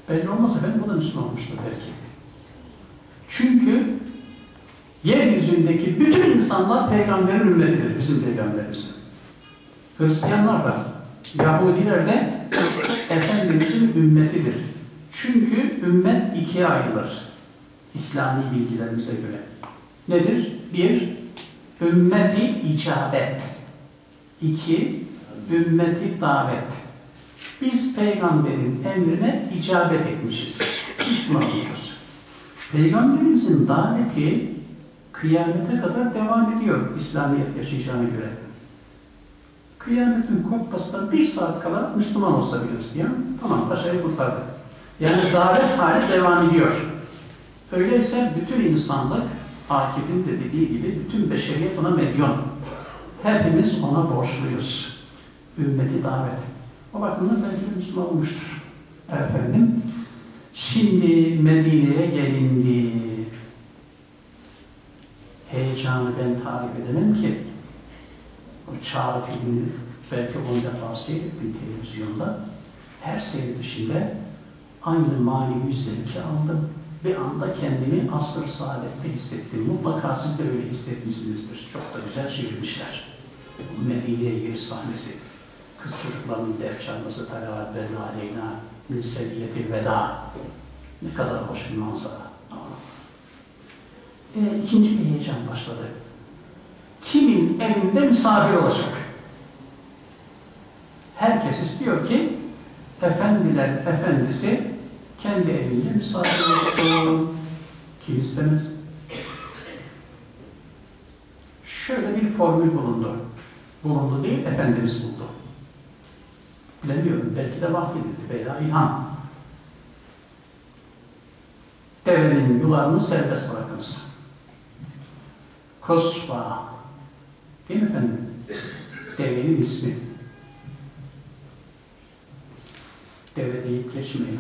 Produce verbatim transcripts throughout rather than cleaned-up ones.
Belli olmaz efendim, bu da Müslüman olmuştur belki. Çünkü yeryüzündeki bütün insanlar peygamberin ümmetidir, bizim peygamberimizin. Hristiyanlar da, Yahudiler de Efendimizin ümmetidir. Çünkü ümmet ikiye ayrılır İslami bilgilerimize göre. Nedir? Bir, ümmeti icabet. İki, ümmeti davet. Biz peygamberin emrine icabet etmişiz. Müslüman olmuşuz. Peygamberimizin daveti kıyamete kadar devam ediyor İslamiyet yaşayacağına göre. Kıyametin kopmasından bir saat kala Müslüman olsa bir Hristiyan, tamam paşayı kurtardık. Yani davet hali devam ediyor. Öyleyse bütün insanlık, Akif'in de dediği gibi, bütün beşeriyet ona medyon. Hepimiz ona borçluyuz. Ümmeti davet. O bakımdan belki Müslüman olmuştur. Efendim, şimdi Medine'ye gelindi. Heyecanı ben tarif edemem ki. O Çağrı filmini belki on defa seyrettim televizyonda. Her seyredişimde aynı manevi zevki aldım. Bir anda kendimi asr-ı saadette hissettim. Mutlaka siz de öyle hissetmişsinizdir. Çok da güzel çevirmişler. Medine'ye giriş sahnesi. Kız çocuklarının def çalması, Talâ berrâ aleyna min seviyyetil veda. Ne kadar hoş bir manzara. E, ikinci bir heyecan başladı. Kimin evinde misafir olacak? Herkes istiyor ki efendiler efendisi kendi evinde misafir olsun. Kim istemez? Şöyle bir formül bulundu. Bulundu değil, Efendimiz buldu. Bilemiyorum, belki de vahyedildi veya ilham. Devenin yularını serbest bırakınız. Kosva. Değil mi efendim? Devenin ismi. Deve deyip geçmeyin ha.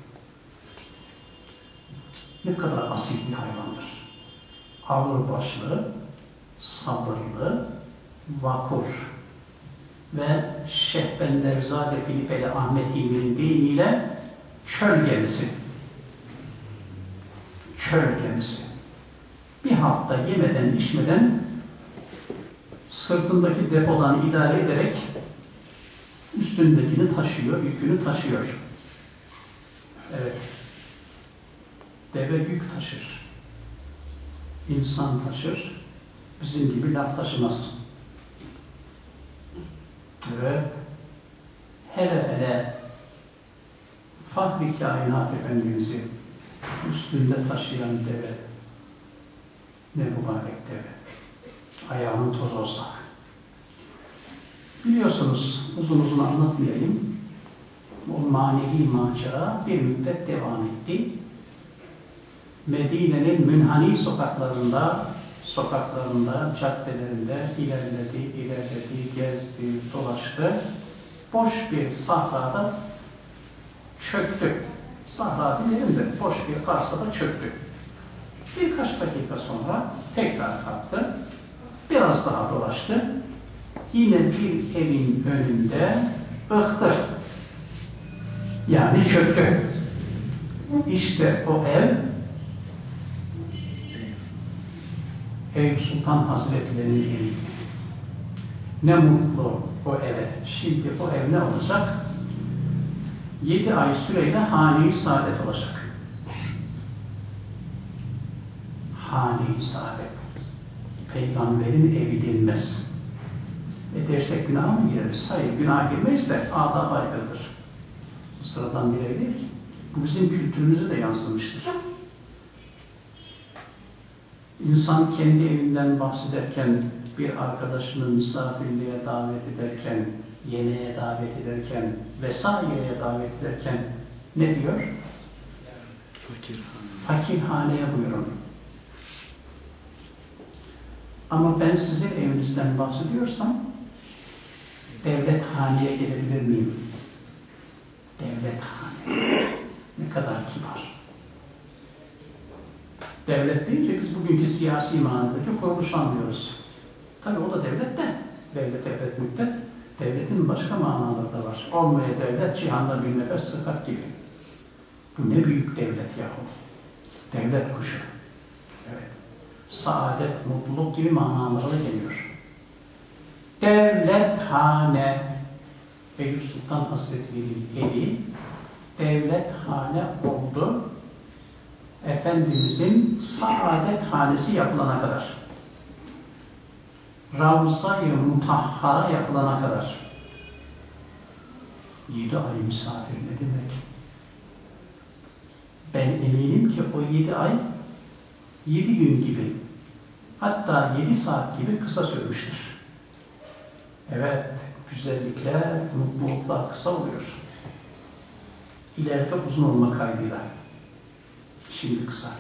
Ne kadar asil bir hayvandır. Ağır başlı, sabırlı, vakur ve Şeyh Benderzade Filipeli Ahmet İlmi'nin deyimiyle çöl gemisi. Çöl gemisi. Bir hafta yemeden, içmeden sırtındaki depodan idare ederek üstündekini taşıyor, yükünü taşıyor. Evet. Deve yük taşır. İnsan taşır. Bizim gibi laf taşımaz. Evet. Hele hele Fahri Kainat Efendimiz'i üstünde taşıyan deve, ne mübarek deve. Ayağının toz olsak. Biliyorsunuz, uzun uzun anlatmayayım. O manevi macera bir müddet devam etti. Medine'nin münhani sokaklarında, sokaklarında, caddelerinde ilerledi, ilerledi, gezdi, dolaştı. Boş bir sahrada çöktü. Sahra diyelim de boş bir arsada çöktü. Birkaç dakika sonra tekrar kalktı. Biraz daha dolaştı. Yine bir evin önünde ıhtı. Yani çöktü. İşte o ev Eyüp Sultan Hazretleri'nin eviydi. Ne mutlu o eve. Şimdi o ev ne olacak? Yedi ay süreyle hane-i saadet olacak. Hane-i saadet. Peygamberin evi denmez. E dersek günaha mı gireriz? Hayır, günaha girmeyiz de adab aykırıdır. Bu sıradan bir ev değil ki. Bu bizim kültürümüze de yansımıştır. İnsan kendi evinden bahsederken, bir arkadaşını misafirliğe davet ederken, yemeğe davet ederken, vesaireye davet ederken ne diyor? Fakirhaneye buyurun. Ama ben sizin evinizden bahsediyorsam, devlethaneye gelebilir miyim? Devlethane. Ne kadar kibar. Devlet deyince biz bugünkü siyasi manadaki kuruluş anlıyoruz. Tabii o da devlet de. Devlet, devlet, müddet. Devletin başka manaları da var. Olmaya devlet, cihanda bir nefes sıkat gibi. Bu ne büyük devlet yahu. Devlet kuşu. Evet. Saadet, mutluluk gibi manalara geliyor. Devlethane. Eyüp Sultan Hazretleri'nin evi devlethane oldu. Efendimizin saadet hanesi yapılana kadar. Ravza-i Mutahhara yapılana kadar. Yedi ay misafir ne demek? Ben eminim ki o yedi ay yedi gün gibi, hatta yedi saat gibi kısa sürmüştür. Evet, güzellikler, mutluluklar kısa oluyor. İleride uzun olma kaydıyla. Şimdi kısa.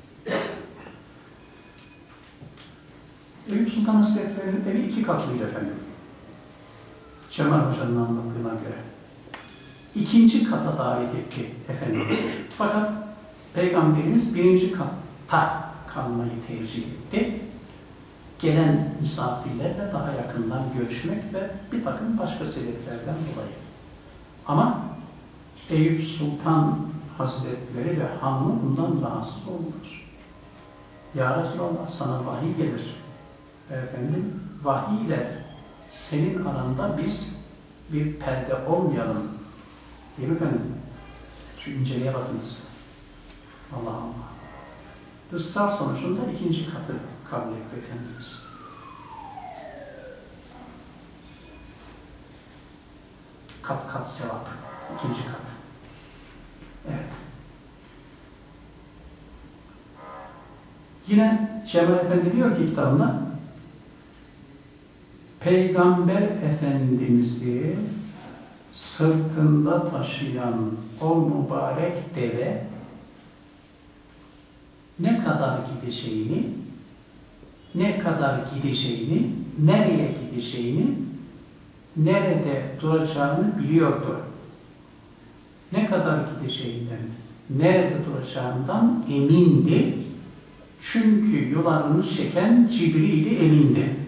Eyüp Sultan Hazretleri'nin evi iki katlıydı efendim. Cemal Hoca'nın anlattığına göre. İkinci kata davet etti Efendimiz. Fakat Peygamberimiz birinci katta kalmayı tercih etti. Gelen misafirlerle daha yakından görüşmek ve bir takım başka sebeplerden dolayı. Ama Eyüp Sultan Hazretleri ve hanımı bundan rahatsız oldular. Ya Resulallah, sana vahiy gelir. Efendim, vahiy ile senin aranda biz bir perde olmayalım. Değil mi efendim? Şu inceleye bakınız. Allah Allah. Israr sonucunda ikinci katı kabul etti Efendimiz. Kat kat sevap. İkinci kat. Evet. Yine Cemal Efendi diyor ki kitabında, Peygamber Efendimiz'i sırtında taşıyan o mübarek deve ne kadar gideceğini, ne kadar gideceğini, nereye gideceğini, nerede duracağını biliyordu. Ne kadar gideceğinden, nerede duracağından emindi. Çünkü yularını çeken Cibril'i emindi.